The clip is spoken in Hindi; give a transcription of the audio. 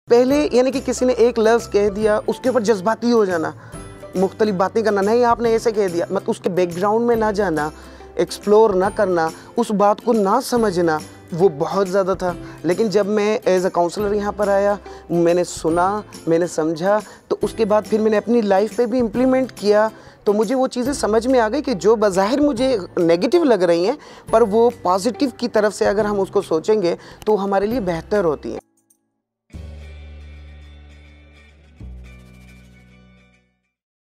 पहले यानी कि किसी ने एक लफ्ज़ कह दिया, उसके ऊपर जज्बाती हो जाना, मुख्तलिफ बातें करना, नहीं आपने ऐसे कह दिया, मतलब उसके बैकग्राउंड में ना जाना, एक्सप्लोर ना करना, उस बात को ना समझना, वो बहुत ज़्यादा था। लेकिन जब मैं एज अ काउंसलर यहाँ पर आया, मैंने सुना, मैंने समझा, तो उसके बाद फिर मैंने अपनी लाइफ पे भी इम्प्लीमेंट किया। तो मुझे वो चीज़ें समझ में आ गई कि जो बज़ाहिर मुझे नेगेटिव लग रही हैं, पर वो पॉजिटिव की तरफ से अगर हम उसको सोचेंगे तो हमारे लिए बेहतर होती हैं।